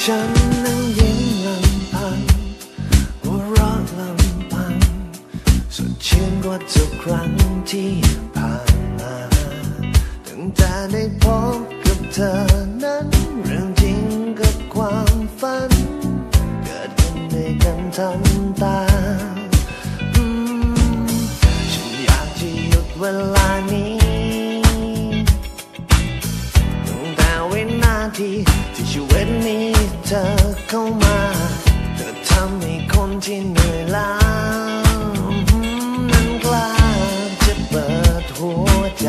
ฉันนั่งยิ้มลำพังหัวเราะลำพังสดชื่นกว่าทุกครั้งที่ผ่านมาตั้งแต่ได้พบกับเธอนั้นเรื่องจริงกับความฝันเกิดขึ้นด้วยกันทันตาฉันอยากจะหยุดเวลานี้ตั้งแต่วินาทีที่ชีวิตนี้เธอเข้ามาเธอทำให้คนที่เหนื่อยล้านั้นกล้าจะเปิดหัวใจ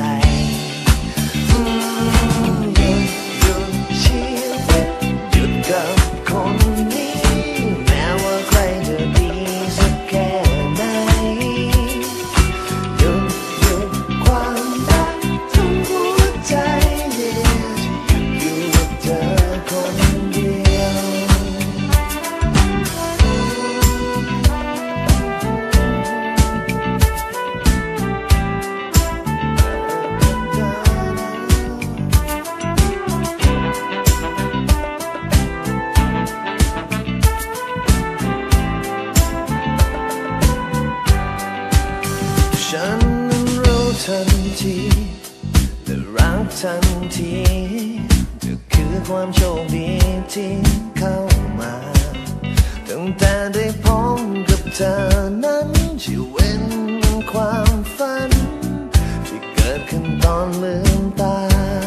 หยุดชีวิตหยุดกับคนนี้แม้ว่าใครจะดีสักแค่ไหนหยุดความรักทั้งหัวใจอยู่กับเธอคนเดียวฉันนั้นรู้ทันทีและรักทันทีเธอคือความโชคดีที่เข้ามาตั้งแต่ได้พบกับเธอนั้นชีวิตความฝันที่เกิดขึ้นตอนลืมตา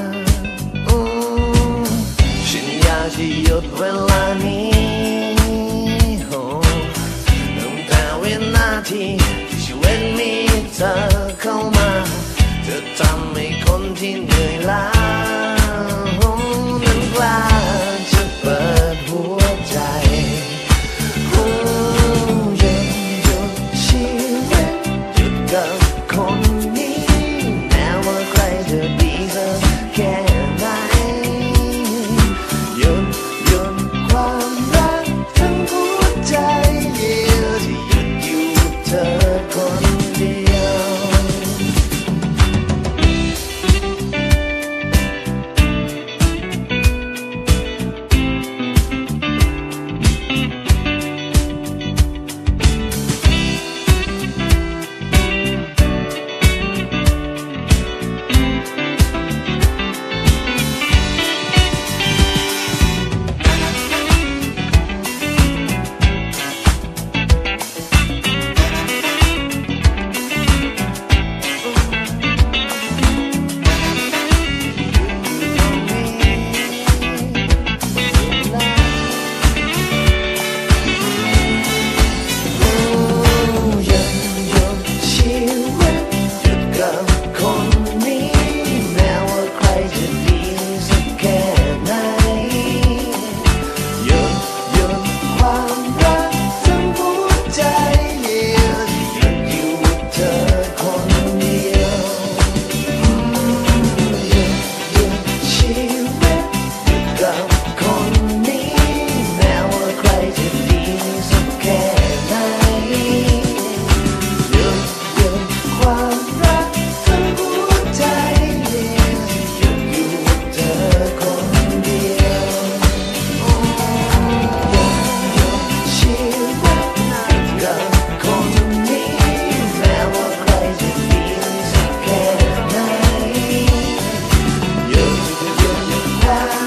ฉันอยากจะหยุดเวลานี้ตั้งแต่วินาทีที่ชีวิตมีเธอเข้ามาเธอทำให้คนที่เหนื่อยล้านั้นกล้าจะเปิดหัวใจหยุดชีวิตหยุดกับคนนี้แม้ว่าใครจะดีสักแค่ไหนหยุดความรักทั้งหัวใจที่หยุดอยู่เธอคนเดียวความ